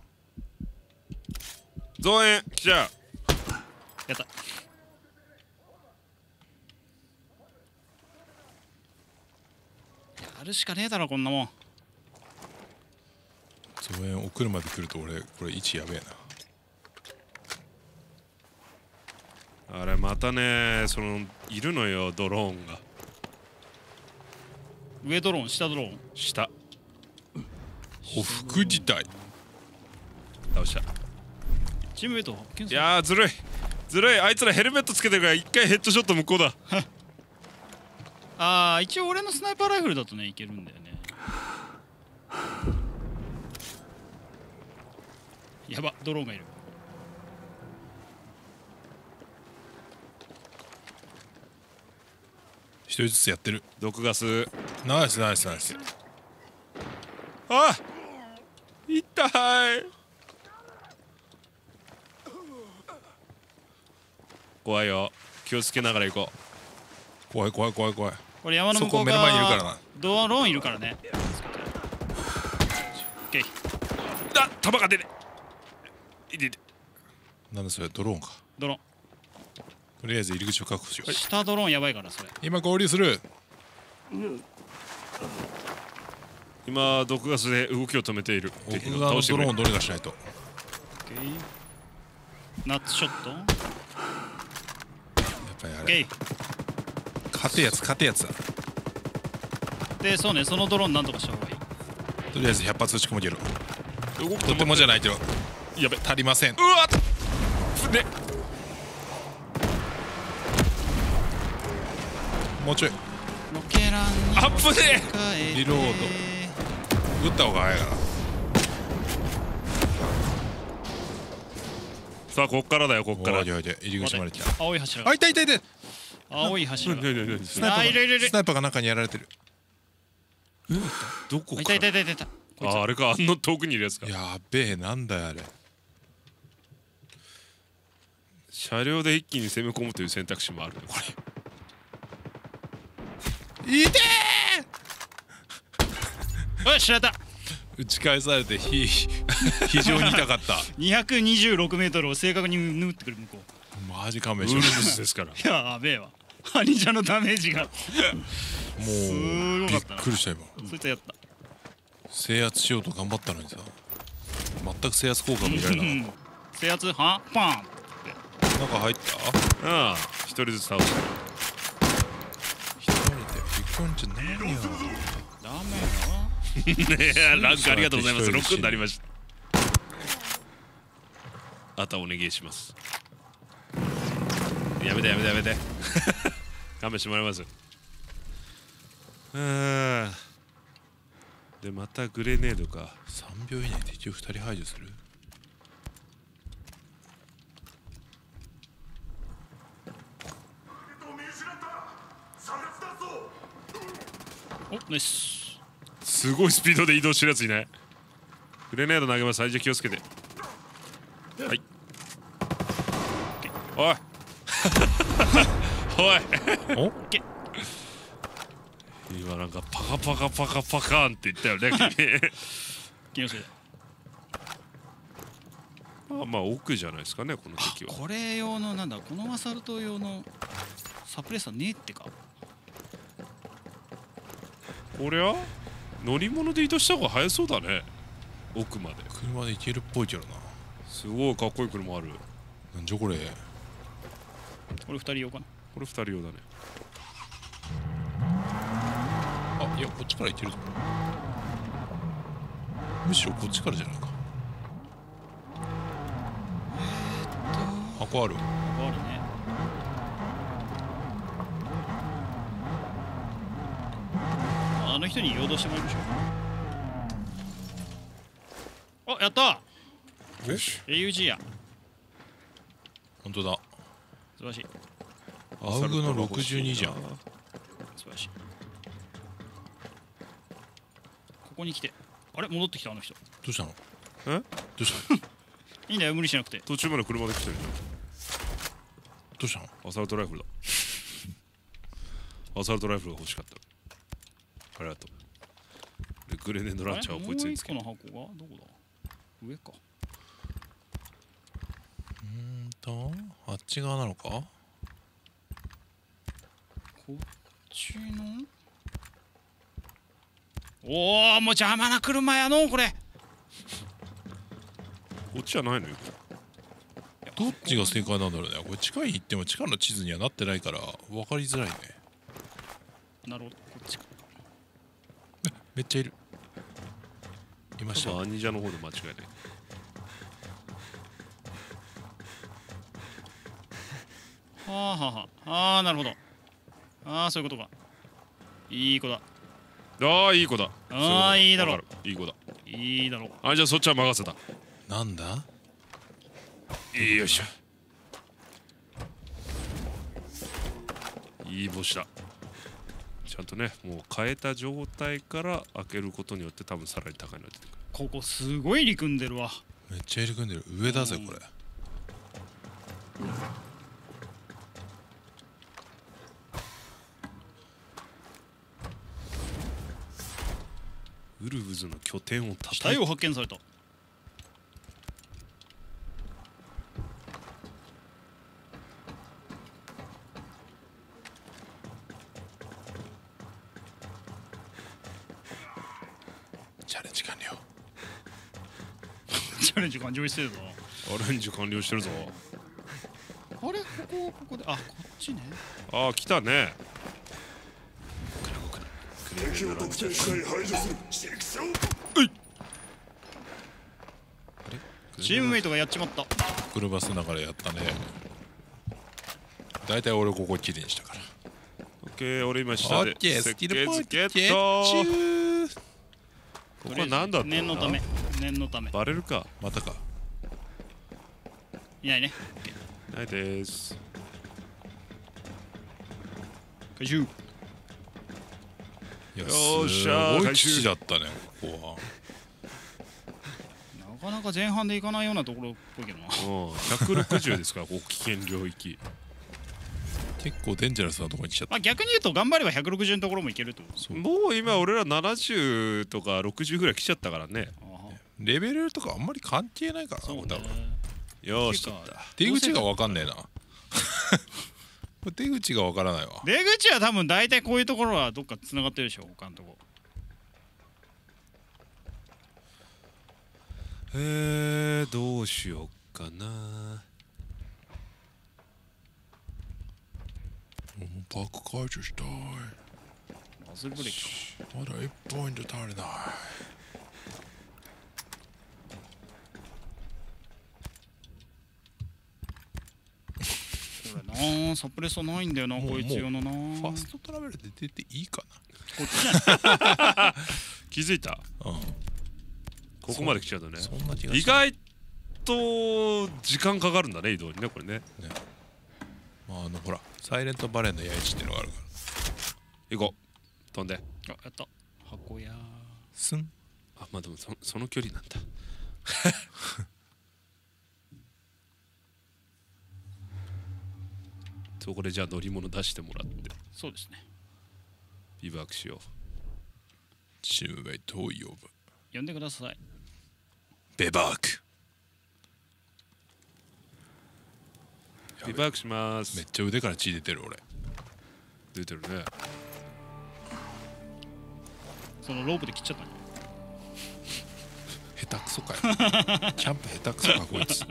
増援来ちゃう。 やった。やるしかねえだろこんなもん。 増援送るまで来ると俺これ位置やべえな。 あれまたねそのいるのよドローンが。 上ドローン下ドローン。 下お副自体。 倒した。 チームメイト発見いする。 やーずるいずるい。あいつらヘルメットつけてるから一回ヘッドショット向こうだ。 ああ一応俺のスナイパーライフルだとねいけるんだよね。やばドローンがいる。 一人ずつやってる。 毒ガス。 ナイスナイスナイス。 あ痛い。怖いよ。気をつけながら行こう。 怖い怖い怖い怖い。 これ山の向こうそこ目の前にいるからな。 ドローンいるからね。オッケー。 あ弾が出ねいていて。 なんだそれドローンか。 ドローン。 とりあえず入り口を確保しよう。 下ドローンやばいからそれ。 今合流する。 今毒ガスで動きを止めている。 奥側のドローンをどれかしないと。 ナッツショット。 やっぱりあれ勝てやつ勝てやつだ。 でそうね、そのドローンなんとかした方がいい。 とりあえずひゃっ発撃ち込めてる。 動くとてもじゃないけどやべ足りません。 うわっねもうちょいロケランにアップでリロード。撃った方が早いから。 さあこっからだよ、こっから。 おいおいおい入り口まで来た。 青い柱があ、いたいたいた。 青い柱がねねねねスナイパあいるいるいるーがスナイパーが中にやられてる。 どこいたいたからいたいたいた。こいつああれか、あんの遠くにいるやつか。 やべえ、なんだよあれ。 車両で一気に攻め込むという選択肢もあるねこれ。 いておい知られた。 ー。打ち返されてひ非常に痛かった。 にひゃくにじゅうろくメートルを正確に縫ってくる向こマジ勘弁ウルブして。 スですから。 う。やべえわ。ハニジャのダメージがもうすごびっかったなくりした今。 そいつやった。 制圧しようと頑張ったのにさ、全く制圧効果も見られなかっ制圧はパン。 た。中入ったああ一人ずつ倒してる。 一人で行くんじゃねえよ。 ダメねえランクありがとうございます。 一人でろくになりました。あとはお願いします。やめてやめてやめて勘弁してもらいます。ああでまたグレネードか。 さんびょう以内で敵をふたり排除する。 おナイス。 すごいスピードで移動してるやついない。グレネード投げます。最初気をつけて。はいおいおいお今なんかパカパカパカパカーンって言ったよね気のせいだ。 まあまあ奥じゃないですかねこの敵は。 これ用のなんだ、このアサルト用のサプレッサーねえってか。 こりゃ乗り物で移動した方が早そうだね。奥まで車で行けるっぽいけどな。 すごいかっこいい車ある。 なんじゃこれ。 これふたり用かな。 これふたり用だね。 あ、いやこっちから行けるぞ。むしろこっちからじゃないか。箱ある。 ここあるね。あの人に誘導してもらいましょう。おやったよし。 エーユージー や。 本当だ。 素晴らしいアウグのろくじゅうにじゃん。 素晴らしい。ここに来て、あれ戻ってきたあの人。 どうしたの。 えどうしたの。 いいんだよ無理しなくて。 途中まで車で来てるじどうしたの。 ゃん。アサルトライフルだアサルトライフルが欲しかった。ありがとう。でグレネードランチャーをこいつにつける。 もう一個の箱がどこだ。上か。 うんとあっち側なのか。 こっちのおおもう邪魔な車やのこれ。 こっちじゃないのよ。 どっちが正解なんだろうね。これ地下に行っても地下の地図にはなってないから分かりづらいね。 なるほど、こっちか。 めっちゃいる。いました。 多分アニジャの方で間違いない。 はあはあはあ。ああなるほど。ああそういうことか。いい子だ。 ああいい子だ。 ああいいだろうわかる。いい子だ。 いいだろう。 あじゃあそっちは任せた。 なんだ。 よいしょ。いい星だ。ちゃんとねもう変えた状態から開けることによって多分さらに高いのが出てくる。 ここすごい入り組んでるわ。 めっちゃ入り組んでる。上だぜこれ。 ウルブズの拠点を死叩いて体を発見された。 チャレンジ完了。 チャレンジ完了してるぞ。 アレンジ完了してるぞ。 あれここここであこっちね。 ああ来たね。 敵を特定しない排除するシクション。 チームメイトがやっちまった。 クルバスながらやったね。だいたい俺ここきれいにしたから。 オッケー、俺今下でオッケースキルポイントゲゲッット。 チュー。 ここは何だったんだ。 念のため念のため。 バレるか。 またか。 いないね。 ないです。 回収。 いや、 よっしゃーすごい土だったねここは。 なかなか前半でいかないようなところっぽいけどな。 うん、ひゃくろくじゅうですから、ここ危険領域。 結構デンジャラスなところに来ちゃった。 まあ逆に言うと頑張ればひゃくろくじゅうのところもいけるってことです。 もう今俺らななじゅうとかろくじゅうぐらい来ちゃったからね。 レベルとかあんまり関係ないからな、 そうね多分。 よーし、取った。 出口が分かんねえな。これ出口が分からないわ。 出口は多分大体こういうところはどっかつながってるでしょ他のとこ。 えー、どうしようかな。 パーク解除したい。 バズルブレーキか。 まだいちポイント足りない。 これなあサプレッソないんだよなもうこいつ用のな。 ファストトラベルで出ていいかこっちじゃん。 気づいた。 な。うん。 ここまで来ちゃうとね。 そんな気が意外と時間かかるんだね、移動にね、これね。 まああのほらサイレントバレーの八重地っていうのがあるから。 行こう。飛んで。 あやった。箱や。 すん。 あ、まあでもそその距離なんだ。そこでじゃあ乗り物出してもらってそうですね。 ビバークしよう。 チームメイトを呼ぶ。 呼んでください。 ベバーク。 ビバークしますめっ。ちゃ腕から血出てる俺。 出てるね。 そのロープで切っちゃったね。 下手くそかよ。キャンプ下手くそかこいつ。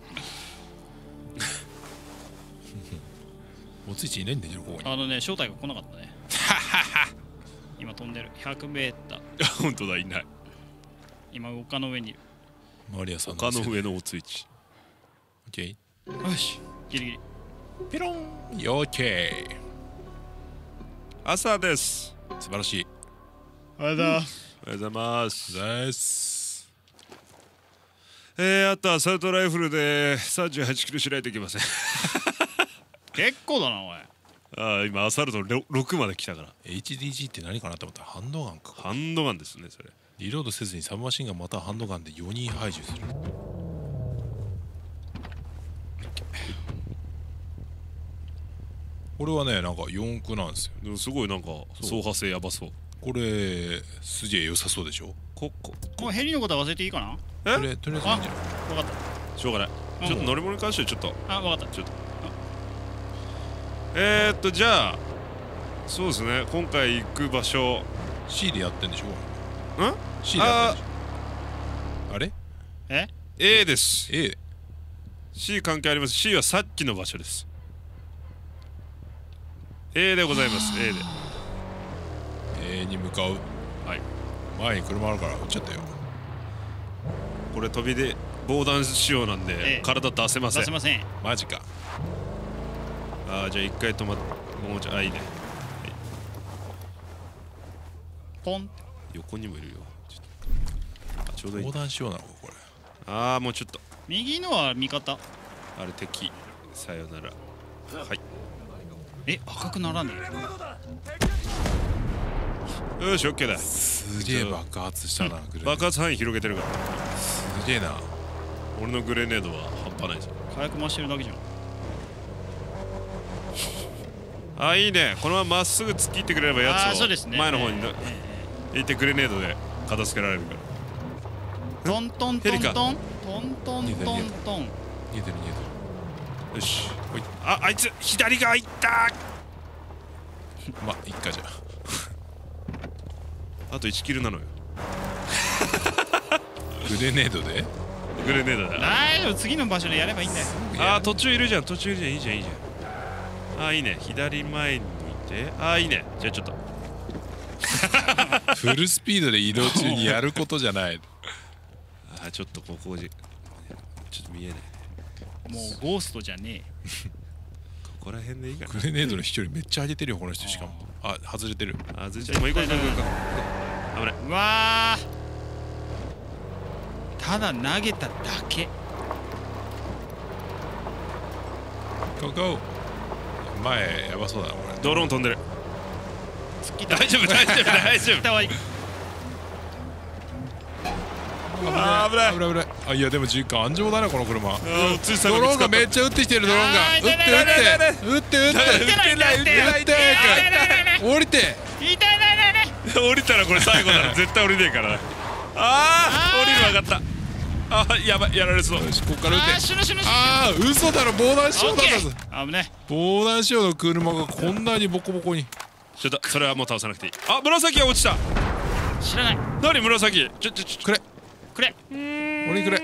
おついちいないんだよここに。 あのね正体が来なかったね。今飛んでるひゃくメーター。 本当だ、いない。 今丘の上にいる。 マリアさん丘の上のおついち。 オッケー。 よしギリギリ。 ピロン。オッケ朝です。 ー。素晴らしい。 ありがとうございます。 おはようございます。 です。 えー、あとはサルトライフルでさんじゅうはちキロしないといけません。 結構だなおい。 あー今アサルトろくまで来たから。 エイチディージー って何かなと思ったらハンドガンか。 ハンドガンですね、それ。 リロードせずにサブマシンガンまたはハンドガンでよにん排除する。これはねなんかよん区なんですよ。 でもすごいなんか走破性やばそう。 これすげえ良さそうでしょ。 ここもうヘリのことは忘れていいかな。 とりあえずとりあえずいいんじゃない。 分かっしょうがない。 うんちょっと乗り物に関してはちょっとた。あ分かった。 ちょっとえー、っとじゃあそうですね、今回行く場所。 C でやってんでしょ。 ん C でやってんでしょ。あれえ A です。 A。 C 関係あります。 C はさっきの場所です。 A でございます。 A で A に向かう。 はい。 前に車あるから撃っちゃったよ。 これ飛びで防弾仕様なんで、 ええ体出せません。 出せません。 マジか。 ああじゃあ一回止まってもうちょいあいいね。 ポン。 横にもいるよ。ちょっとあちょうどいい横。断しようなのかこれ。 ああもうちょっと右のは味方。 あれ敵。さよなら。はいえ赤くならねよし OK だ。 すげえ爆発したな。グレネード爆発範囲広げてるから。 すげえな。 俺のグレネードは半端ないぞ。 え。火薬増してるだけじゃん。 あーいいね。このまままっすぐ突っ切ってくれればやあーつをそうですね前の方にえ行ってグレネードで片付けられるから。 トントントヘリかントントントントントン。 逃げてる逃げてる。 よしほい。ああいつ左側行ったまあいっかじゃあ。 あといちキルなのよ。 グレネードでグレネードだ。 大丈夫、次の場所でやればいいんだよ。 あー途中いるじゃん、途中いるじゃん、いいじゃんいいじゃん。あーいいね、左前にいて、あーいいね。じゃあちょっとフルスピードで移動中にやることじゃない。 あーちょっとここじちょっと見えない。 もうゴーストじゃねここら辺でいいかな。 グレネードの飛距離めっちゃ上げてるよこの人。しかもあ外れてる。 あーずいちゃんもう行こう行こう行こう行こう。危ない。 え。うわー、ただ投げただけ。 ゴーゴー。前やばそうだなこれ。 ドローン飛んでる。 突き大丈夫大丈夫大丈夫。 たわいい。 あー危ない危ない危ない。あいやでも実感安定だねこの車。 あーつい最後ドローンがめっちちゃ撃ってきてる。ドローンがあー撃って痛い痛い痛い撃って撃って撃って撃ってない撃ってない撃ってない撃って降りて。 痛い痛い痛い痛い。 降りたらこれ最後だろ。絶対降りねえからな。ああ降りる分かった。あーやばいやられそう。 よしここから撃て。 あー、死ぬ死ぬ死ぬ。 ああ嘘だろ防弾仕様だったぞ。 危ね。 防弾仕様の車がこんなにボコボコに。 ちょっとそれはもう倒さなくていい。あ紫が落ちた。 知らない。 何紫。ちょちょちょくれくれ。 俺にくれ。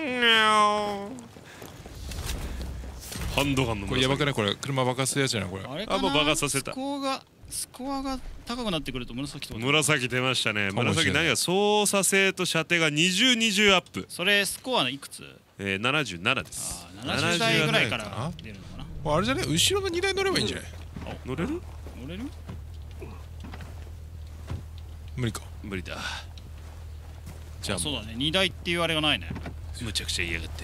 ハンドガンのこれやばく紫。 ないこれ車爆発するやつじゃないこれ。 あれかな。 あもう爆発させたスコアがスコアが高くなってくると紫とか。 紫出ましたね。 かもしれない紫何が操作性と射程がにじゅう、にじゅうアップ。 それスコアのいくつ？ えー、ななじゅうななですあ。ーななじゅう代ぐらいかななじゅう代からな出るのかな。 あれじゃね後ろのにだい乗ればいいんじゃない。 乗れる？ 乗れる？ 無理か。 無理だ。 じゃあそうだね。にだいっていうあれがないね。 むちゃくちゃ言いやがって。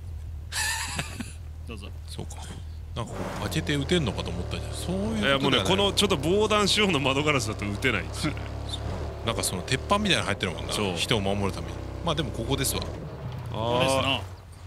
どうぞ。 そうか。なんかこう開けて撃てんのかと思ったじゃん。そういうこといやもうねだよこのちょっと防弾仕様の窓ガラスだと撃てないんですよね。 なんかその鉄板みたいなの入ってるもんな。 そう人を守るために。まあでもここですわ。 そうですあな。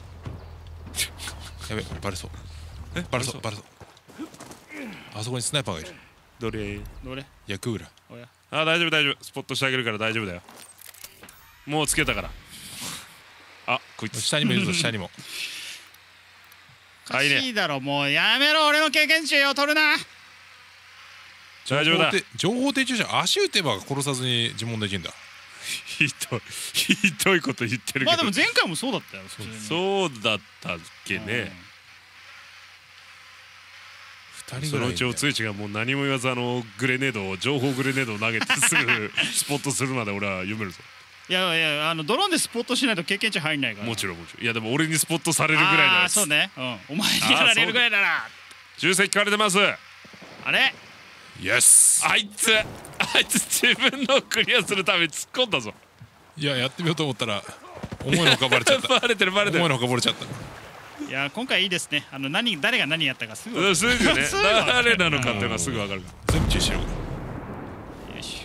やべバレそう。 えバレそうバレそう。あそこにスナイパーがいる。 どれ？ どれ？ 役裏。 おや。 あ大丈夫大丈夫。スポットしてあげるから大丈夫だよ。もうつけたから。あこいつ。 下にもいるぞ下にも。 おかしいだろ、もうやめろ。俺の経験値を取るな。 大丈夫だ。 情報提供者足撃てば殺さずに尋問できるんだ。 ひどいひどいこと言ってるけど。 まあでも前回もそうだったよ。普通に。 そうだったっけね。 二人ぐらいいんだよ。 そのうちおついちがもう何も言わずあのグレネードを情報グレネードを投げてすぐスポットするまで俺は読めるぞ。 いやいや、あのドローンでスポットしないと経験値入んないから。 もちろんもちろん。いやでも俺にスポットされるぐらいだああ、そうね。うん。お前にやられるぐらいだな。 重責聞かれてます。 あれ？ イエス。 あいつあいつ自分のをクリアするために突っ込んだぞ。 いややってみようと思ったら思いのほかバレちゃった。 バレてるバレてる。 思いのほかバレちゃった。 いや今回いいですね。あの何誰が何やったかすぐ。 うんすぐねすぐ分かる誰なのかっていうのがすぐ分かるか全部注意しろ。 よし。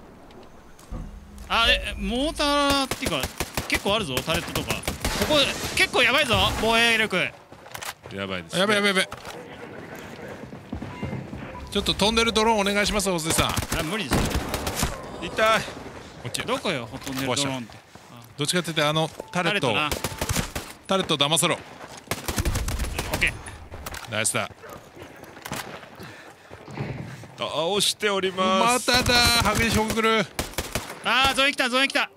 あえモーターっていうか結構あるぞタレットとか。ここ結構やばいぞ防衛力。 ら。やばいです、ね。 やべやべやべ。ちょっと飛んでるドローンお願いしますおせさん。 あ無理ですよ。 痛い。 オッケー。 どこよほとんどドローンって。 どっちかって言ってあのタレットをタレットな。 タレットを騙せろ。 オッケー。 ナイスだ。 倒しておりまます。 ただ激しい送る。 ああゾン来たゾン来た。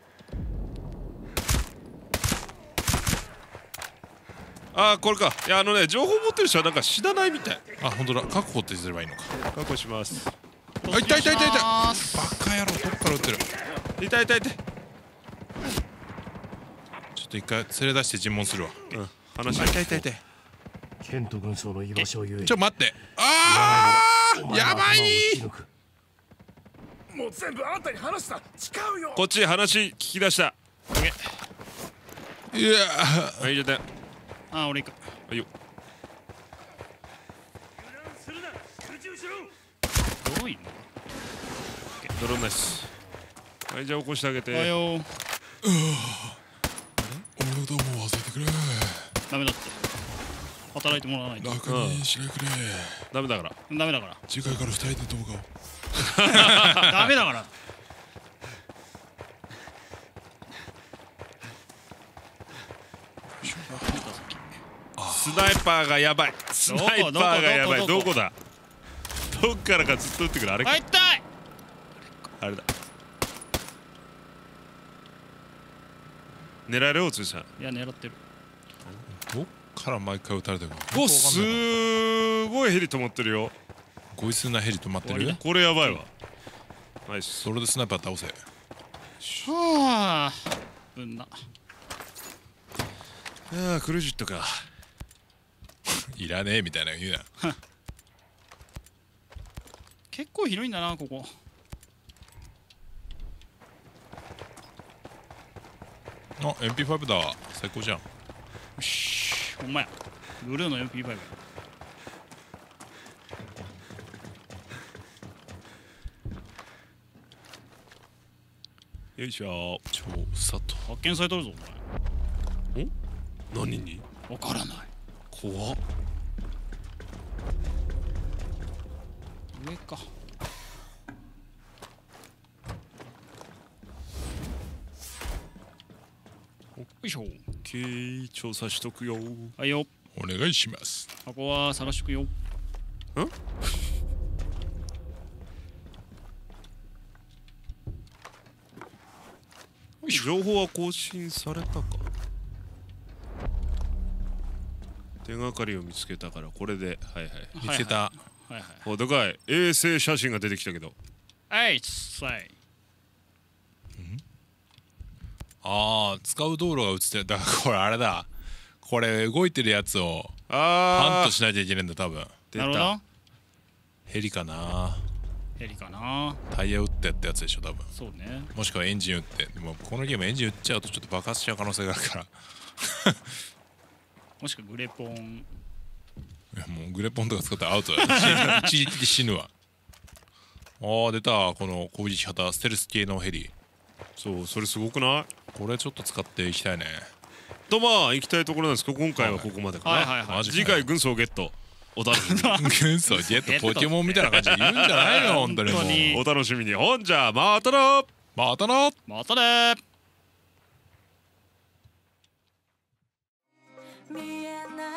あーこれか。いやあのね情報持ってる人はなんか死なないみたい。 あ本当だ確保ってすればいいのか。 確保します。 あ痛い痛い痛い痛い。バあカ野郎どっから撃ってる。 痛い痛い痛い。 ちょっと一回連れ出して尋問するわ。 うん話痛い痛い痛い。 ケント軍曹の居場所を言え。 ちょ待って。ああやばい。 もう全部あんたに話した誓うよ。 こっち話聞き出した。 いやはいじゃああ俺行く。 はいよ。 ドローンいるの？ ドローンナイス。はいじゃあ起こしてあげて。 おはよう。 俺のことも忘れてくれ。 ダメだって。働いてもらわないと。 楽にしないくれ。 ダメだから。 ダメだから。 次回から二人で動画を。 ダメだから。 スナイパーがやばい。スナイパーがやばい。どこだ。どっからかずっと撃ってくる。あれか。 あ痛い。 あれだ。 狙えるよついさん。 いや狙ってる。 どっから毎回撃たれてるかお、すごいヘリ止まってるよ。 ごい数なヘリ止まってる。 これやばいわ。ナイス。 それでスナイパー倒せ。 はあぶんな。 ああクレジットか。 いらねえみたいな言うな。 結構広いんだなここ。 あ エムピーファイブ だ最高じゃん。 よしほんまや。ブルーの エムピーファイブ。 よいしょ。 調査と発見されとるぞお前。 何に？ わからない。 怖っ。 上か。よいしょ。 オッケー、調査しとくよ。 はいよ。 お願いします。 箱は探しとくよ。ん？ 情報は更新されたか。手がかりを見つけたからこれで、はいはい。 見つけた。 はいはい。 お、でかい衛星写真が出てきたけど。 はいさい。 ああ使う道路が映ってる。だからこれあれだ。これ動いてるやつをああハントしないといけないんだ多分。 出なるほど。 ヘリかな。 ヘリかな。 タイヤ打ってやったやつでしょ多分。 そうね。 もしくはエンジン打って。でもこのゲームエンジン打っちゃうとちょっと爆発しちゃう可能性があるから。 もしくはグレポン。 いやもうグレポンとか使ったらアウトだ。一時的に死ぬわ。ああ出たこの攻撃型ステルス系のヘリ。 そう、それすごくない？ これちょっと使っていきたいね。 とまあ行きたいところなんですけど、今回はここまでかな。 はいはいはい。 マジか次回軍曹ゲット。お楽しみに。 軍曹ゲットポケモンみたいな感じで言うんじゃないの本当にもう。 本当にお楽しみに。ほんじゃまたな。 またな。 またねー。 見えない